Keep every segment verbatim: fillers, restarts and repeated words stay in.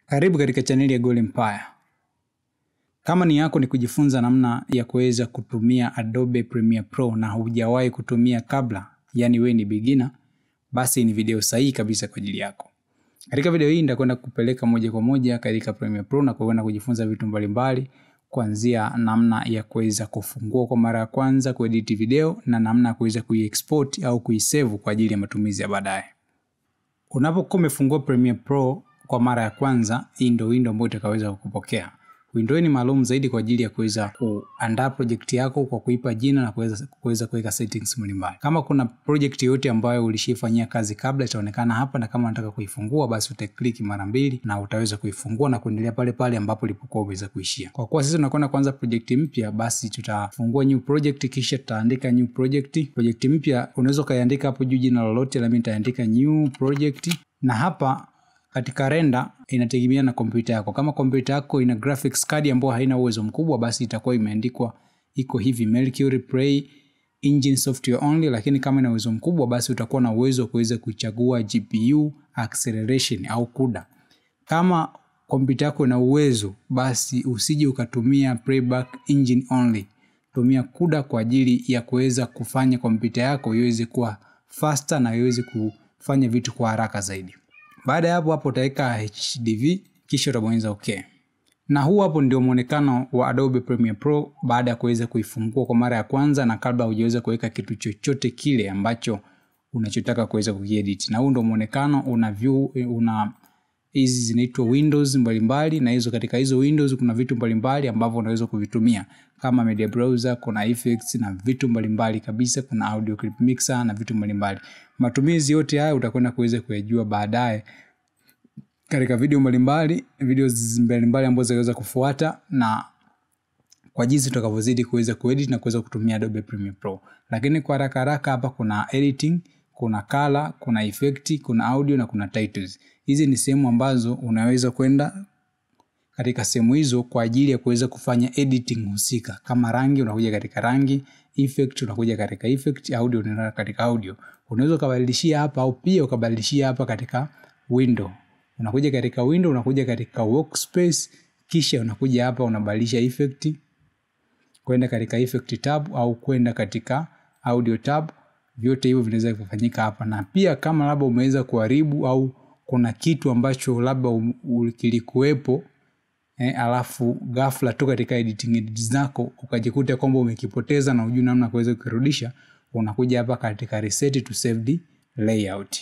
Karibu katika chaneli ya Goal Empire. Kama ni yako ni kujifunza namna ya kuweza kutumia Adobe Premiere Pro na hujawahi kutumia kabla, yani wewe ni beginner, basi ni video sahihi kabisa kwa ajili yako. Katika video hii nitakwenda kupeleka moja kwa moja katika Premiere Pro na kuenda kujifunza vitu mbalimbali, kuanzia namna ya kuweza kufungua kwa mara ya kwanza, kuedit video na namna ya kuweza kuiexport au kuisave kwa ajili ya matumizi ya baadaye. Unapokuwa umefungua Premiere Pro kwa mara ya kwanza, hii ndio window ambayo utakaweza kukupokea. Window ni maalum zaidi kwa ajili ya kuweza kuandaa project yako kwa kuipa jina na kuweza kuweza kuweka settings mbalimbali. Kama kuna project yote ambayo ulishifanyia kazi kabla, itaonekana hapa, na kama unataka kuifungua basi utaklik mara mbili na utaweza kuifungua na kuendelea pale pale ambapo ulipokuwa umeweza kuishia. Kwa kuwa sisi tunakwenda kuanza project mpya, basi tutafungua new project kisha tutaandika new project. Project mpya unaweza kaandika hapo juu jina lolote, la mimi nitaandika new project. Na hapa katika render inategemea na kompyuta yako. Kama kompyuta yako ina graphics card ambayo haina uwezo mkubwa, basi itakuwa imeandikwa iko hivi Mercury Play Engine Software Only, lakini kama ina uwezo mkubwa basi utakuwa na uwezo wa kuweza kuchagua G P U acceleration au CUDA. Kama kompyuta yako ina uwezo, basi usije ukatumia Playback Engine Only. Tumia CUDA kwa ajili ya kuweza kufanya kompyuta yako iweze kuwa faster na iweze kufanya vitu kwa haraka zaidi. Baada ya hapo hapo utaweka H D V kisha utabonyeza OK. Na huu hapo ndio muonekano wa Adobe Premiere Pro baada ya kuweza kuifungua kwa mara ya kwanza na kabla hujaweza kuweka kitu chochote kile ambacho unachotaka kuweza kuedit. Na huu ndio muonekano, una view, una hizi zinaitwa windows mbalimbali, na hizo katika hizo windows kuna vitu mbalimbali ambavyo unaweza kuvitumia kama media browser, kuna effects na vitu mbalimbali kabisa, kuna audio clip mixer na vitu mbalimbali. Matumizi yote haya utakwenda kuweza kuyajua baadaye katika video mbalimbali, videos mbalimbali ambazo zaweza kufuata, na kwa jinsi tutakavyozidi kuweza kuedit na kuweza kutumia Adobe Premiere Pro. Lakini kwa haraka haraka hapa kuna editing, kuna color, kuna effect, kuna audio na kuna titles. Hizi ni sehemu ambazo unaweza kwenda katika sehemu hizo kwa ajili ya kuweza kufanya editing husika. Kama rangi unakuja katika rangi, effect unakuja katika effect, audio unaenda katika audio. Unaweza kubadilishia hapa au pia ukabadilishia hapa katika window. Unakuja katika window, unakuja katika workspace, kisha unakuja hapa unabadilisha effect kwenda katika effect tab au kwenda katika audio tab. Vyote hivyo vinaweza kufanyika hapa. Na pia kama labda umeweza kuharibu au kuna kitu ambacho labda kilikuwepo eh, alafu ghafla tu katika editing edits zako ukajikuta kwamba umekipoteza na hujui namna kuweza kurudisha, unakuja hapa katika reset to save the layout.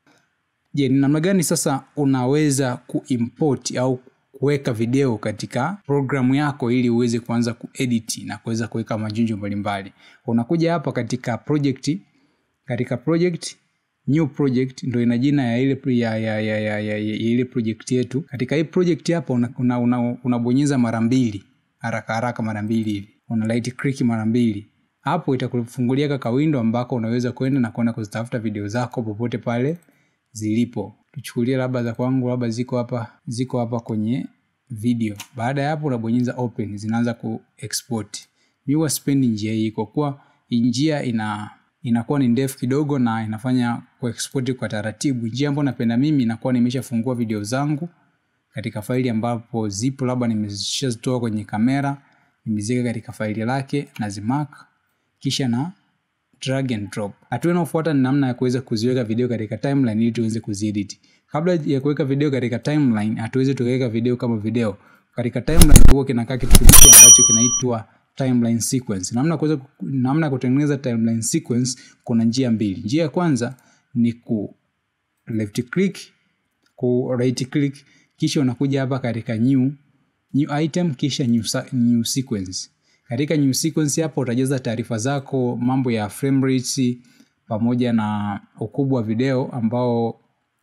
Je, ni namna gani sasa unaweza kuimport au kuweka video katika programu yako ili uweze kuanza kuedit na kuweza kuweka majunjo mbalimbali? Unakuja hapa katika project, katika project new project ndio ina jina ya ile ya ya ya, ya, ya, ya ile project yetu. Katika hii project hapa unabonyeza una, una, una mara mbili, haraka haraka mara mbili hivi. Una right click mara mbili. Hapo itakufungulia kaka window ambako unaweza kwenda na kwenda kuzitafuta video zako popote pale zilipo. Tuchukulie labda za kwangu labda ziko hapa, ziko hapa kwenye video. Baada ya hapo unabonyeza open, zinaanza kuexport. Mimi waspendi njia hii kwa kuwa njia ina inakuwa ni ndefu kidogo na inafanya kuexport kwa taratibu. Njia ambayo napenda mimi inakuwa nimeshafungua video zangu katika faili ambapo zipo, labda nimeshazitoa kwenye kamera, nimeziweka katika faili lake na zimark kisha na drag and drop. Hatua inayofuata ni namna ya kuweza kuziweka video katika timeline ili tuweze kuziedit. Kabla ya kuweka video katika timeline, hatuwezi tukaweka video kama video. Katika timeline huwa kinakaa kitu kimoja ambacho kinaitwa timeline sequence. Namna kuweza namna kutengeneza timeline sequence kuna njia mbili. Njia ya kwanza ni ku left click, ku right click, kisha unakuja hapa katika new new item kisha new, new sequence. Katika new sequence hapo utajaza taarifa zako, mambo ya frame rate pamoja na ukubwa wa video ambao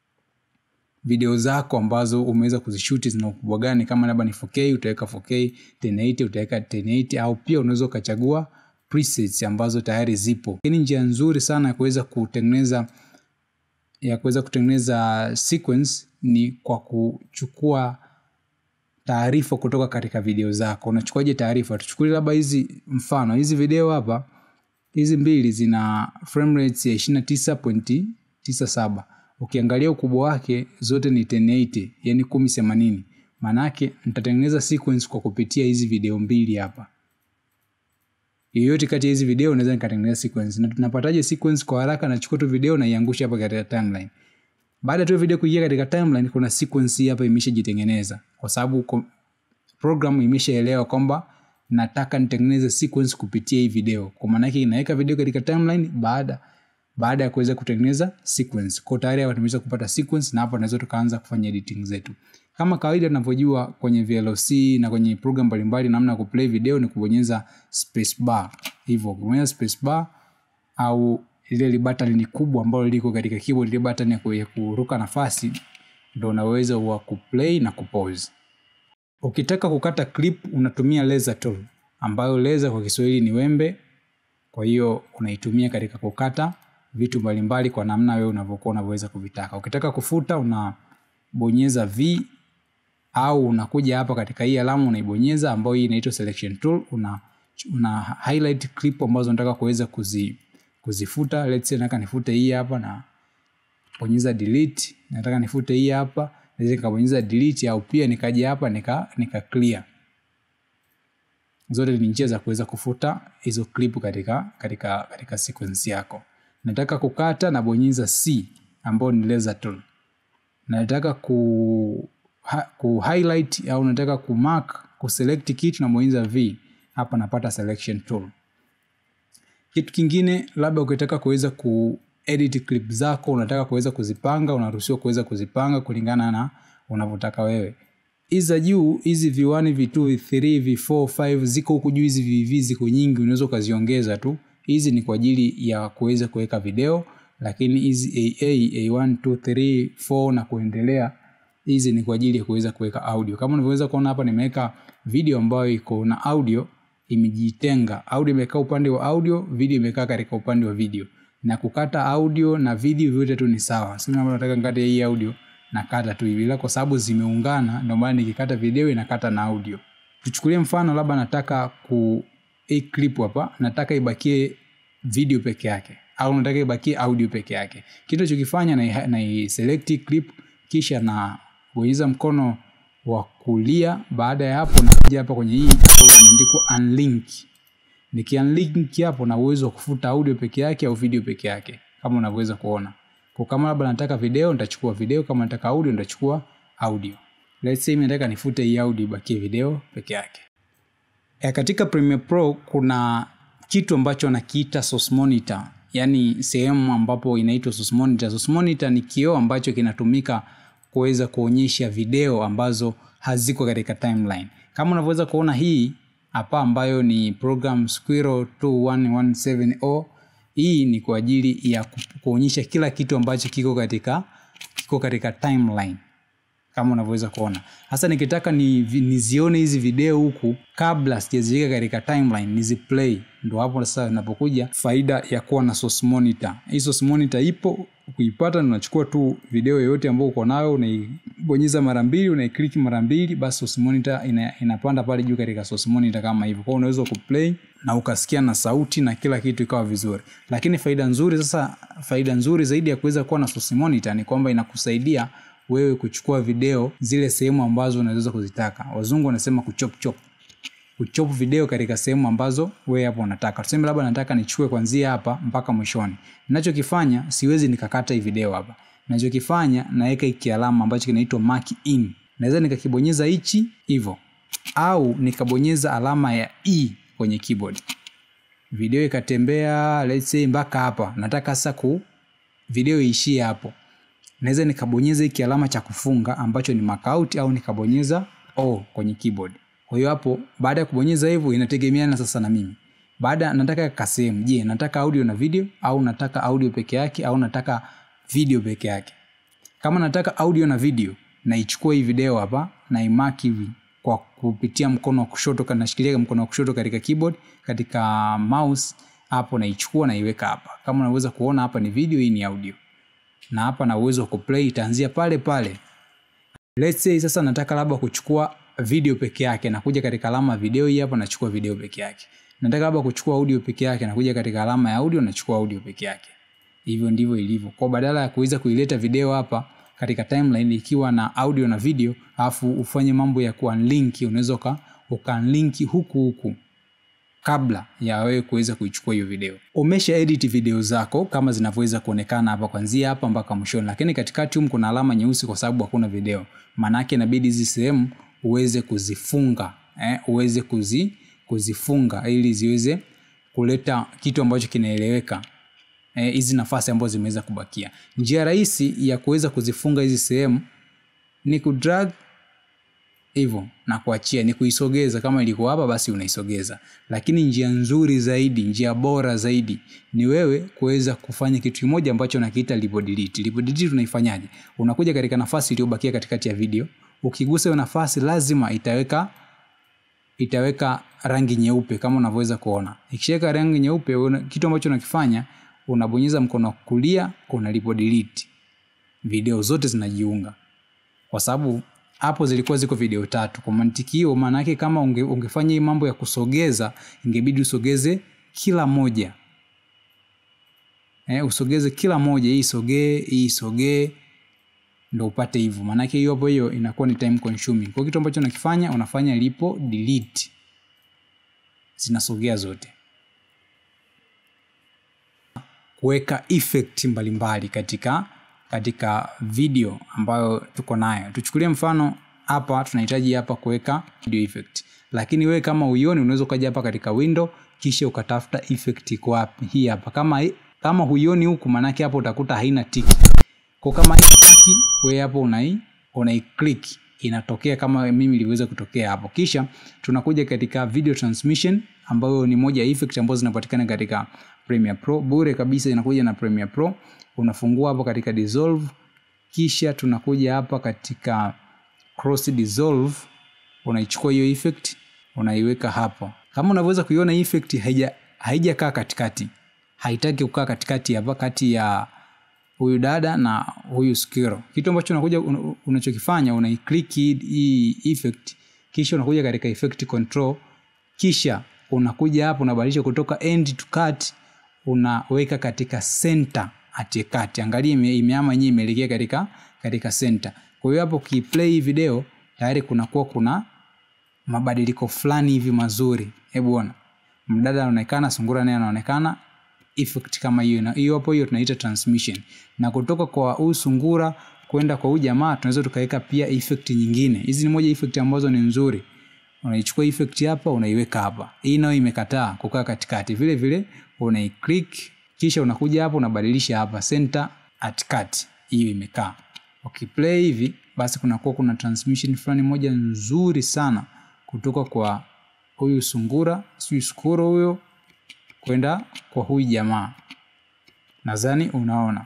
video zako ambazo umeweza kuzishoot zina ukubwa gani. Kama labda ni four K utaweka four K, ten eighty utaweka ten eighty, au pia unaweza ukachagua presets ambazo tayari zipo. Hii ni njia nzuri sana ya kuweza kutengeneza ya kuweza kutengeneza sequence ni kwa kuchukua taarifa kutoka katika video zako. Unachukuaje taarifa? Tuchukulie labda hizi mfano, hizi video hapa, hizi mbili zina frame rate ya ishirini na tisa nukta tisa saba. Ukiangalia ukubwa wake zote ni ten eighty, yani kumi themanini. Maana yake nitatengeneza sequence kwa kupitia hizi video mbili hapa. Yeyote kati ya hizi video naweza nikatengeneza sequence. Na tunapataje sequence kwa haraka? Nachukua tu video na iangusha hapa katika timeline. Baada tu video kuingia katika timeline, kuna sequence hapa imeshajitengeneza. Kwa sababu program imeshaelewa kwamba nataka nitengeneze sequence kupitia hii video. Kwa maana yake inaweka video katika timeline baada baada ya kuweza kutengeneza sequence. Kwa tayari hapa tumeweza kupata sequence na hapa tunaweza tukaanza kufanya editing zetu. Kama kawaida tunavyojua kwenye V L C na kwenye program mbalimbali, namna ya kuplay video ni kubonyeza space bar. Hivyo kubonyeza space bar au ile button ni kubwa ambalo liko katika keyboard, ile button ya kuruka nafasi, ndio unaweza wa kuplay na kupause. Ukitaka kukata clip unatumia laser tool, ambayo laser kwa Kiswahili ni wembe. Kwa hiyo unaitumia katika kukata vitu mbalimbali kwa namna wewe unavyokuwa unaweza kuvitaka. Ukitaka kufuta unabonyeza V, au unakuja hapa katika hii alama unaibonyeza, ambayo hii inaitwa selection tool. Una una highlight clip ambazo unataka kuweza kuzi kuzifuta. Let's say nataka nifute hii hapa na bonyeza delete. Nataka nifute hii hapa, naweza nikabonyeza delete, au pia nikaja hapa nika nika clear. Zote ni njia za kuweza kufuta hizo clip katika katika katika sequence yako. Nataka kukata na bonyeza C, ambayo ni laser tool. Nataka ku ha, ku highlight au nataka ku mark, ku select kitu na bonyeza V. Hapa napata selection tool. Kitu kingine, labda ukitaka kuweza ku edit clip zako, unataka kuweza kuzipanga, unaruhusiwa kuweza kuzipanga kulingana na unavyotaka wewe. Hizi juu, hizi V one, V two, V three, V four, five ziko huku juu, hizi V V ziko nyingi, unaweza kuziongeza tu. Hizi ni kwa ajili ya kuweza kuweka video, lakini hizi A A, A one, two, three, four na kuendelea, hizi ni kwa ajili ya kuweza kuweka audio. Kama unavyoweza kuona hapa nimeweka video ambayo iko na audio imejitenga. Audio imekaa upande wa audio, video imekaa katika upande wa video. Na kukata audio na video vyote tu ni sawa. Sio kama nataka ngate hii audio na kata tu hivi, kwa sababu zimeungana, ndio maana nikikata video inakata na audio. Tuchukulie mfano, labda nataka ku hii clip hapa nataka ibakie video peke yake, au nataka ibakie audio peke yake. Kitu nachokifanya na na select clip, kisha na bonyeza mkono wa kulia. Baada ya hapo nakuja hapa kwenye hii imeandikwa unlink. Niki unlink hapo na uwezo wa kufuta audio peke yake au video peke yake, kama unaweza kuona. Kwa kama labda nataka video nitachukua video, kama nataka audio nitachukua audio. Let's say mimi nataka nifute hii audio ibakie video peke yake. E, katika Premiere Pro kuna kitu ambacho nakiita source monitor, yani sehemu ambapo inaitwa source monitor. Source monitor ni kioo ambacho kinatumika kuweza kuonyesha video ambazo haziko katika timeline. Kama unavyoweza kuona hii hapa ambayo ni program Squirrel two one one seven zero, hii ni kwa ajili ya kuonyesha kila kitu ambacho kiko katika kiko katika timeline. Kama unavyoweza kuona. Hasa nikitaka ni nizione hizi video huku kabla sijaziweka katika timeline, niziplay, ndio hapo sasa ninapokuja faida ya kuwa na source monitor. Hii source monitor ipo, kuipata unachukua tu video yoyote ambayo uko nayo, unaibonyeza mara mbili, unaiclick mara mbili, basi source monitor ina, inapanda pale juu katika source monitor kama hivyo. Kwa hiyo unaweza kuplay na ukasikia na sauti na kila kitu ikawa vizuri. Lakini faida nzuri sasa, faida nzuri zaidi ya kuweza kuwa na source monitor ni kwamba inakusaidia wewe kuchukua video zile sehemu ambazo unaweza kuzitaka. Wazungu wanasema kuchop chop. Kuchop video katika sehemu ambazo wewe hapo unataka. Tuseme labda nataka nichukue kuanzia hapa mpaka mwishoni. Ninachokifanya, siwezi nikakata hii video hapa. Ninachokifanya, naweka hiki alama ambacho kinaitwa mark in. Naweza nikakibonyeza hichi hivyo, au nikabonyeza alama ya E kwenye keyboard. Video ikatembea let's say mpaka hapa. Nataka sasa ku video iishie hapo. Naweza nikabonyeza hiki alama cha kufunga ambacho ni mark out, au nikabonyeza O kwenye keyboard. Kwa hiyo hapo baada ya kubonyeza hivyo inategemeana sasa na mimi. Baada nataka kasehemu, je, nataka audio na video, au nataka audio peke yake, au nataka video peke yake. Kama nataka audio na video, naichukua hii video hapa na imark hivi kwa kupitia mkono wa kushoto, kana shikilia mkono wa kushoto katika keyboard, katika mouse hapo naichukua na iweka hapa. Kama unaweza kuona hapa ni video, hii ni audio. Na hapa na uwezo wa kuplay, itaanzia pale pale. Let's say sasa nataka labda kuchukua video peke yake, na kuja katika alama video hii hapa nachukua video peke yake. Nataka labda kuchukua audio peke yake, na kuja katika alama ya audio nachukua audio peke yake. Hivyo ndivyo ilivyo. Kwa badala ya kuweza kuileta video hapa katika timeline ikiwa na audio na video, afu ufanye mambo ya ku-unlink, unaweza uka-unlink huku huku kabla ya wewe kuweza kuichukua hiyo video. Umesha edit video zako kama zinavyoweza kuonekana hapa kuanzia hapa mpaka mwishoni, lakini katikati huko kuna alama nyeusi kwa sababu hakuna video. Maana yake inabidi hizi sehemu uweze kuzifunga, eh, uweze kuzi kuzifunga ili ziweze kuleta kitu ambacho kinaeleweka. Hizi eh, nafasi ambazo zimeweza kubakia. Njia rahisi ya kuweza kuzifunga hizi sehemu ni kudrag hivyo na kuachia, ni kuisogeza. Kama ilikuwa hapa basi unaisogeza. Lakini njia nzuri zaidi, njia bora zaidi ni wewe kuweza kufanya kitu kimoja ambacho nakiita lipo delete. Lipo delete tunaifanyaje? Unakuja katika nafasi iliyobakia katikati ya video. Ukigusa hiyo nafasi lazima itaweka itaweka rangi nyeupe kama unavyoweza kuona. Ikishika rangi nyeupe, kitu ambacho unakifanya unabonyeza mkono wa kulia, kuna lipo delete. Video zote zinajiunga. Kwa sababu hapo zilikuwa ziko video tatu. Kwa mantiki hiyo, maana yake kama unge, ungefanya hii mambo ya kusogeza, ingebidi usogeze kila moja. Eh, usogeze kila moja, hii sogee, hii sogee ndio upate hivyo. Maana yake hiyo hapo hiyo inakuwa ni time consuming. Kwa kitu ambacho unakifanya, unafanya lipo delete. Zinasogea zote. Kuweka effect mbalimbali katika katika video ambayo tuko nayo. Tuchukulie mfano hapa tunahitaji hapa kuweka video effect. Lakini wewe kama uioni unaweza kaja hapa katika window kisha ukatafuta effect iko wapi. Hii hapa. Kama kama huioni huku maana yake hapo utakuta haina tick. Kwa kama hii tick wewe hapo unai unai click inatokea kama mimi niliweza kutokea hapo. Kisha tunakuja katika video transmission ambayo ni moja ya effect ambazo zinapatikana katika Premiere Pro bure kabisa, inakuja na Premiere Pro. Unafungua hapo katika dissolve, kisha tunakuja hapa katika cross dissolve, unaichukua hiyo effect unaiweka hapo. Kama unaweza kuiona effect haija haijakaa katikati, haitaki kukaa katikati hapa kati ya huyu dada na huyu skiro. Kitu ambacho unakuja un, unachokifanya unaiclick hii effect, kisha unakuja katika effect control, kisha unakuja hapo unabadilisha kutoka end to cut, unaweka katika center at cut. Angalia imeama yenyewe imeelekea katika katika center. Kwa hiyo hapo ukiplay video tayari kunakuwa kuna mabadiliko fulani hivi mazuri. Hebu ona. Mdada anaonekana, sungura naye anaonekana, effect kama hiyo. Na hiyo hapo hiyo tunaita transmission. Na kutoka kwa huyu sungura kwenda kwa huyu jamaa tunaweza tukaweka pia effect nyingine. Hizi ni moja effect ambazo ni nzuri. Unaichukua effect hapa unaiweka hapa. Hii nayo imekataa kukaa katikati. Vile vile unaiclick kisha unakuja hapa unabadilisha hapa center at cut. Hiyo imekaa. Ukiplay hivi basi kunakuwa kuna transmission fulani moja nzuri sana kutoka kwa huyu sungura, sio skuro huyo, kwenda kwa huyu jamaa. Nadhani unaona.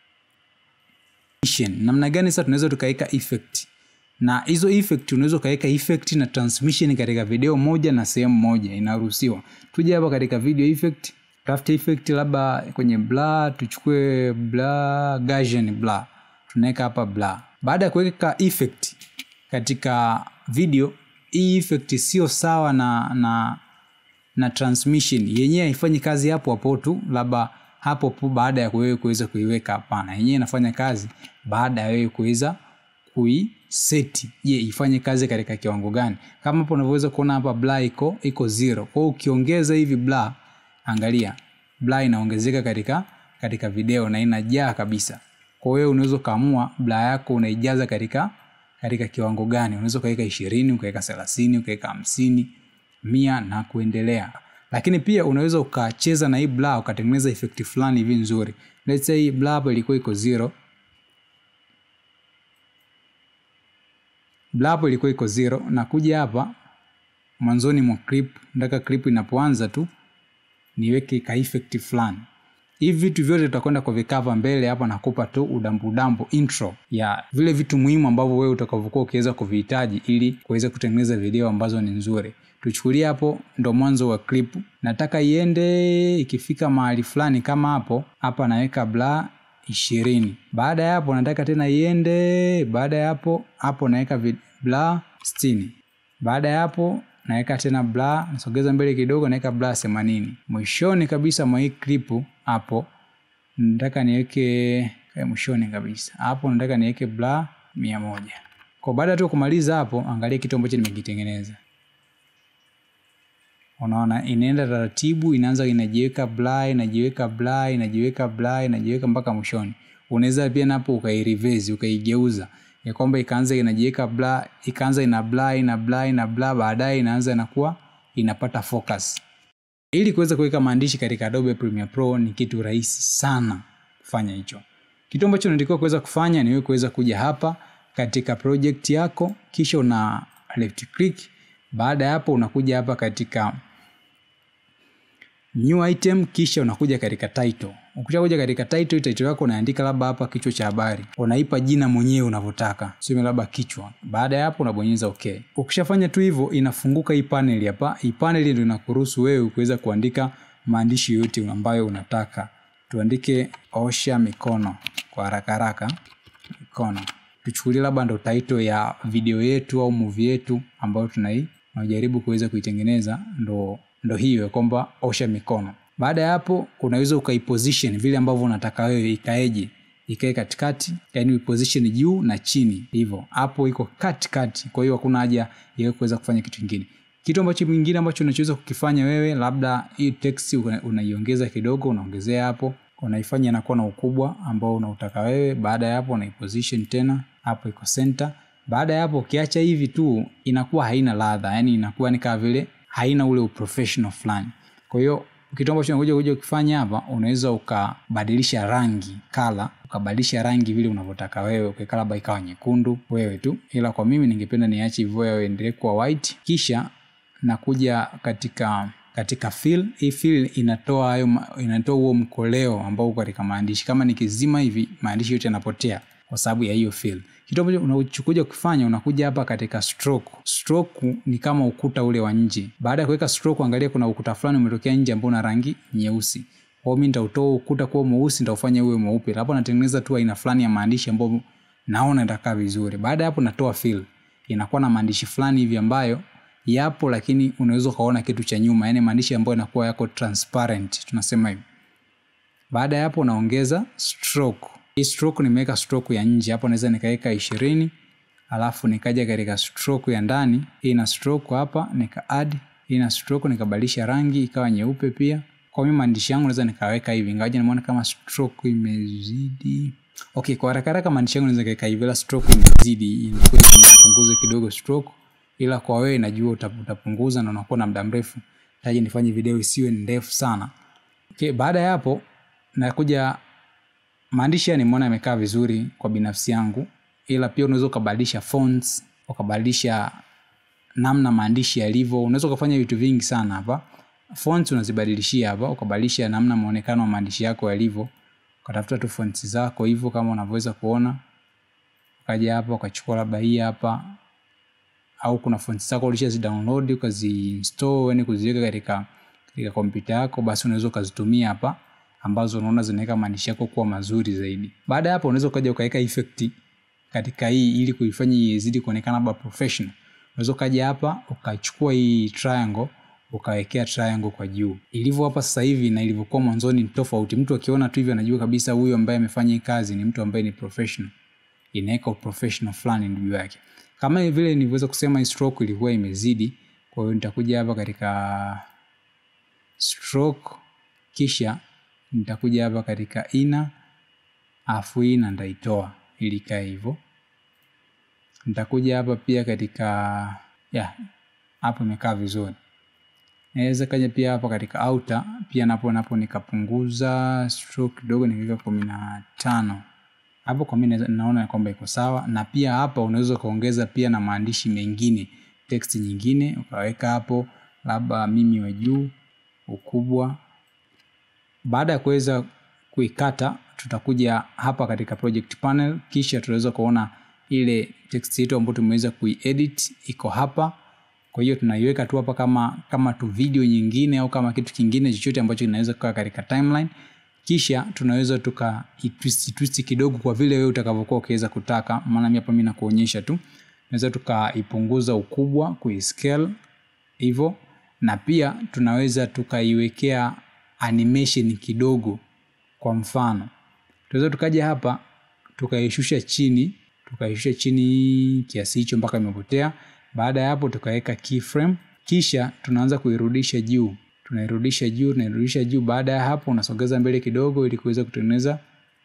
Namna gani sasa tunaweza tukaweka effect? Na hizo effect unaweza kaweka effect na transmission katika video moja na sehemu moja, inaruhusiwa. Tuje hapa katika video effect, tafuta effect labda kwenye blur, tuchukue blur Gaussian blur. Tunaweka hapa blur. Baada ya kuweka effect katika video, hii effect sio sawa na na na transmission. Yenyewe haifanyi kazi hapo hapo tu, labda hapo hapo baada ya wewe kuweza kuiweka, hapana. Yenyewe inafanya kazi baada ya wewe kuweza kui set. Je, ifanye kazi katika kiwango gani? Kama hapo unaweza kuona hapa blur iko iko zero. Kwa hiyo ukiongeza hivi blur, angalia blur inaongezeka katika katika video na inajaa kabisa. Kwa hiyo unaweza kaamua blur yako unaijaza katika katika kiwango gani. Unaweza kaweka ishirini, ukaweka thelathini, ukaweka hamsini, mia na kuendelea. Lakini pia unaweza ukacheza na hii blur ukatengeneza effect fulani hivi nzuri. Let's say blur hapo ilikuwa iko zero. Blur hapo ilikuwa iko zero na kuja hapa mwanzoni mwa clip, nataka clip inapoanza tu niweke ka effect fulani. Hivi vitu vyote tutakwenda kwa vikava mbele hapa, nakupa tu udambu udambu intro ya vile vitu muhimu ambavyo wewe utakavyokuwa ukiweza kuvihitaji ili kuweza kutengeneza video ambazo ni nzuri. Tuchukulie hapo ndo mwanzo wa clip. Nataka iende ikifika mahali fulani kama hapo, hapa naweka blur ishirini. Baada ya hapo nataka tena iende, baada ya hapo hapo naweka blur sitini. Baada ya hapo naweka tena blur, nasogeza mbele kidogo naweka blur themanini. Mwishoni kabisa mwa hii clip hapo nataka niweke kwa mwishoni kabisa. Hapo nataka niweke blur mia moja. Kwa baada tu kumaliza hapo, angalia kitu ambacho nimekitengeneza. Unaona inaenda taratibu, inaanza inajiweka blur, inajiweka blur, inajiweka blur, inajiweka mpaka mwishoni. Unaweza pia napo ukaireverse, ukaigeuza. Ya kwamba ikaanza inajiweka blur, ikaanza ina blur, ina blur, ina blur, baadaye inaanza inakuwa inapata focus. Ili kuweza kuweka maandishi katika Adobe Premiere Pro ni kitu rahisi sana kufanya hicho. Kitu ambacho unatakiwa kuweza kufanya ni wewe kuweza kuja hapa katika project yako, kisha una left click. Baada ya hapo unakuja hapa katika new item, kisha unakuja katika title. Ukishakuja katika title, title yako unaandika labda hapa kichwa cha habari. Unaipa jina mwenyewe unavyotaka. Sio labda kichwa. Baada ya hapo unabonyeza okay. Ukishafanya tu hivyo inafunguka hii panel hapa. Hii panel ndio inakuruhusu wewe kuweza kuandika maandishi yote ambayo unataka. Tuandike osha mikono kwa haraka haraka. Mikono. Tuchukulie labda ndo title ya video yetu au movie yetu ambayo tunai tunajaribu kuweza kuitengeneza, ndo ndo hiyo kwamba osha mikono. Baada ya hapo unaweza ukaiposition vile ambavyo unataka wewe ikaeje. Ikae katikati, yani position juu na chini hivyo. Hapo iko katikati. Kwa hiyo hakuna haja ya kuweza kufanya kitu kingine. Kitu ambacho kingine ambacho unachoweza kukifanya wewe, labda hii text unaiongeza kidogo, unaongezea hapo, unaifanya inakuwa na ukubwa ambao unautaka wewe. Baada ya hapo unaiposition tena, hapo iko center. Baada ya hapo ukiacha hivi tu inakuwa haina ladha, yani inakuwa ni kama vile haina ule uprofessional fulani. Kwa hiyo kitu ambacho unakuja kuja kufanya hapa, unaweza ukabadilisha rangi, color, ukabadilisha rangi vile unavyotaka wewe. Ukikala labda ikawa nyekundu wewe tu, ila kwa mimi ningependa niache hivyo yawe endelee kuwa white. Kisha nakuja katika katika fill. Hii fill inatoa hayo inatoa huo mkoleo ambao uko katika maandishi. Kama nikizima hivi maandishi yote yanapotea kwa sababu ya hiyo fill. Kitu ambacho unachokuja kufanya, unakuja hapa katika stroke. Stroke ni kama ukuta ule wa nje. Baada ya kuweka stroke, angalia kuna ukuta fulani umetokea nje ambao una rangi nyeusi. Kwa hiyo mimi nitautoa ukuta kwa mweusi, nitaufanya uwe mweupe. Hapo natengeneza tu aina fulani ya maandishi ambayo naona itakaa vizuri. Baada ya hapo natoa fill. Inakuwa na maandishi fulani hivi ambayo yapo lakini unaweza kaona kitu cha nyuma, yani maandishi ambayo yanakuwa yako transparent, tunasema hivi. Baada ya hapo naongeza stroke. Hii stroke nimeweka stroke ya nje. Hapo naweza nikaweka ishirini. Alafu nikaja katika stroke ya ndani. Hii na stroke hapa nika add. Hii na stroke nikabadilisha rangi ikawa nyeupe pia. Kwa mimi maandishi yangu naweza nikaweka hivi. Ingawaje naona kama stroke imezidi. Okay, kwa haraka haraka maandishi yangu naweza nikaweka hivi, la stroke imezidi. Inakuwa nipunguze kidogo stroke. Ila kwa wewe najua utapunguza na unakuwa na muda mrefu. Taje nifanye video isiwe ndefu sana. Okay, baada ya hapo nakuja maandishi ya nimeona yamekaa vizuri kwa binafsi yangu, ila pia unaweza kubadilisha fonts, ukabadilisha namna maandishi yalivyo. Unaweza kufanya vitu vingi sana hapa. Fonts unazibadilishia hapa, ukabadilisha namna muonekano wa maandishi yako yalivyo. Ukatafuta tu fonts zako hivyo kama unavyoweza kuona. Ukaja hapa ukachukua labda hii hapa, au kuna fonts zako ulishazi download ukazi-install, yani kuziweka katika katika kompyuta yako, basi unaweza kuzitumia hapa ambazo unaona zinaweka maandishi yako kuwa mazuri zaidi. Baada ya hapo unaweza ukaja ukaweka effect katika hii ili kuifanya izidi kuonekana kama professional. Unaweza ukaja hapa ukachukua hii triangle ukawekea triangle kwa juu. Ilivyo hapa sasa hivi na ilivyokuwa mwanzoni ni tofauti. Mtu akiona tu hivi anajua kabisa huyu ambaye amefanya hii kazi ni mtu ambaye ni professional. Inaweka professional fulani juu yake. Kama vile nilivyoweza kusema hii stroke ilikuwa imezidi, kwa hiyo nitakuja hapa katika stroke, kisha nitakuja hapa katika ina, afu hii na nitaitoa ili kae hivyo. Nitakuja hapa pia katika ya hapo imekaa vizuri. Naweza kaja pia hapa katika outer, pia napo napo nikapunguza stroke kidogo nikaweka kumi na tano. Hapo kwa mimi naona kwamba iko sawa, na pia hapa unaweza kaongeza pia na maandishi mengine, text nyingine ukaweka hapo, labda mimi wa juu, ukubwa. Baada ya kuweza kuikata, tutakuja hapa katika project panel, kisha tunaweza kuona ile text yetu ambayo tumeweza kuiedit iko hapa. Kwa hiyo tunaiweka tu hapa kama kama tu video nyingine au kama kitu kingine chochote ambacho kinaweza kuwa katika timeline. Kisha tunaweza tuka twist twist kidogo kwa vile wewe utakavyokuwa ukiweza kutaka. Maana mimi hapa mimi nakuonyesha tu. Tunaweza tukaipunguza ukubwa, kuiscale hivyo, na pia tunaweza tukaiwekea animation kidogo Kwa mfano, tunaweza tukaja hapa tukaishusha chini, tukaishusha chini kiasi hicho mpaka imepotea. Baada ya hapo tukaweka keyframe, kisha tunaanza kuirudisha juu. Tunairudisha juu, tunairudisha juu. Baada ya hapo unasogeza mbele kidogo ili kuweza kutengeneza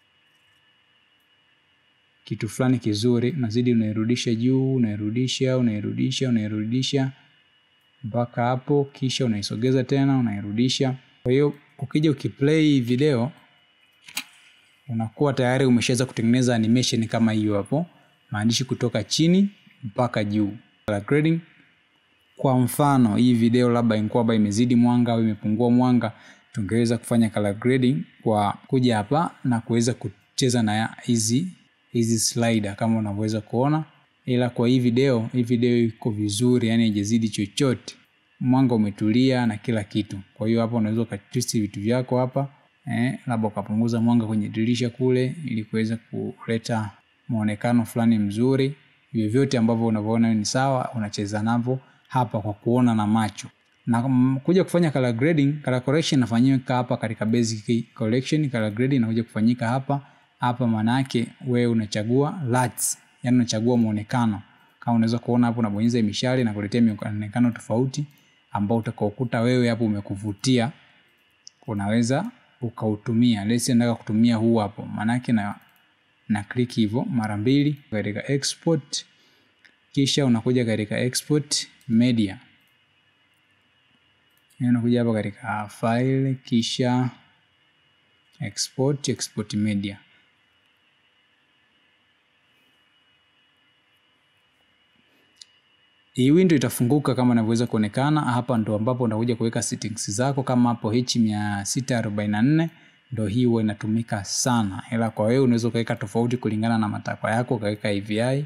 kitu fulani kizuri. Unazidi unairudisha juu, unairudisha, unairudisha, unairudisha mpaka hapo, kisha unaisogeza tena, unairudisha. Kwa hiyo ukija ukiplay video unakuwa tayari umeshaweza kutengeneza animation kama hiyo hapo. Maandishi kutoka chini mpaka juu. Color grading. Kwa mfano hii video labda ingekuwa imezidi mwanga au imepungua mwanga, tungeweza kufanya color grading kwa kuja hapa na kuweza kucheza na hizi hizi slider kama unavyoweza kuona. Ila kwa hii video, hii video iko vizuri, yani haijazidi chochote. Mwanga umetulia na kila kitu. Kwa hiyo hapa unaweza ukatwist vitu vyako hapa. Eh, labda ukapunguza mwanga kwenye dirisha kule ili kuweza kuleta muonekano fulani mzuri. Vyovyote ambavyo unavyoona ni sawa, unacheza navyo hapa kwa kuona na macho. Na kuja kufanya color grading, color correction inafanyika hapa katika basic collection. Color grading inakuja kufanyika hapa. Hapa maana yake wewe unachagua lights, yani unachagua muonekano. Kama unaweza kuona hapo unabonyeza mishale na kuletea muonekano tofauti ambao utakaokuta wewe hapo umekuvutia, unaweza ukautumia. Let's say nataka kutumia huu hapo. Maana yake na na click hivyo mara mbili katika export, kisha unakuja katika export media. Unakuja hapa katika file, kisha export, export media. Hii window itafunguka kama inavyoweza kuonekana. Hapa ndo ambapo unakuja kuweka settings zako. Kama hapo H mia sita arobaini na nne ndo hii huwa inatumika sana. Ila kwa wewe unaweza kuweka tofauti kulingana na matakwa yako, ukaweka A V I.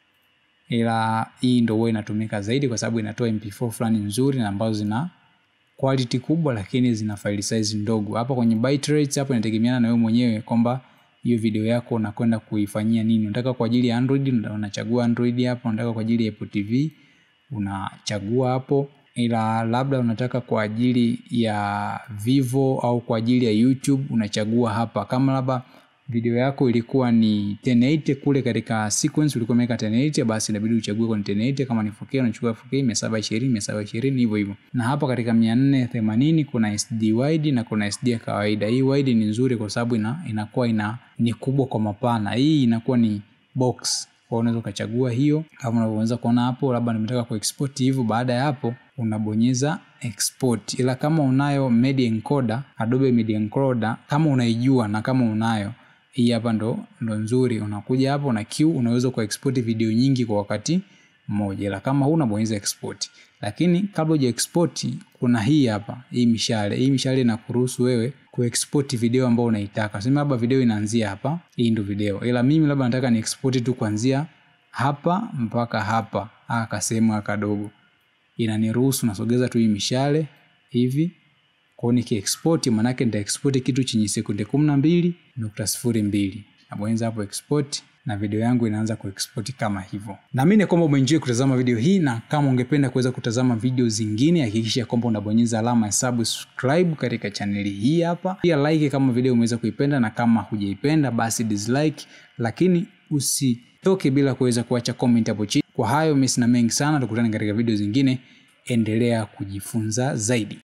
Ila hii ndo huwa inatumika zaidi kwa sababu inatoa M P four fulani nzuri na ambazo zina quality kubwa lakini zina file size ndogo. Hapa kwenye bitrate hapo inategemeana na wewe mwenyewe kwamba hiyo video yako unakwenda kuifanyia nini. Unataka kwa ajili ya Android unachagua Android hapo, unataka kwa ajili ya Apple T V unachagua hapo. Ila labda unataka kwa ajili ya Vivo au kwa ajili ya YouTube unachagua hapa. Kama labda video yako ilikuwa ni ten eighty kule katika sequence ulikuwa umeweka ten eighty, basi inabidi uchague kwa ten eighty. Kama ni four K unachukua four K, mia saba ishirini, mia saba ishirini hivyo hivyo. Na hapa katika mia nne themanini kuna S D wide na kuna S D ya kawaida. Hii wide ni nzuri kwa sababu ina inakuwa ina ni kubwa kwa mapana. Hii inakuwa ni box. Kwa unaweza ukachagua hiyo kama unavyoweza kuona hapo. Labda nimetaka kuexport hivyo, baada ya hapo unabonyeza export. Ila kama unayo media encoder, Adobe media encoder, kama unaijua na kama unayo, hii hapa ndo ndo nzuri. Unakuja hapo na Q, unaweza kuexport video nyingi kwa wakati mmoja. Ila kama huna bonyeza export. Lakini kabla huja export kuna hii hapa, hii mishale. Hii mishale inakuruhusu wewe kuexport video ambayo unaitaka. Sema labda video inaanzia hapa, hii ndo video. Ila mimi labda nataka ni export tu kuanzia hapa mpaka hapa, aka sehemu kadogo. Inaniruhusu nasogeza tu hii mishale hivi. Kwa niki export maana yake nita export kitu chenye sekunde kumi na mbili nukta sifuri mbili. Nabonyeza hapo export na video yangu inaanza kuexport kama hivyo. Naamini kwamba umeenjoy kutazama video hii, na kama ungependa kuweza kutazama video zingine hakikisha kwamba unabonyeza alama ya subscribe katika channel hii hapa. Pia like kama video umeweza kuipenda, na kama hujaipenda basi dislike, lakini usitoke bila kuweza kuacha comment hapo chini. Kwa hayo mimi sina mengi sana, tukutane katika video zingine. Endelea kujifunza zaidi.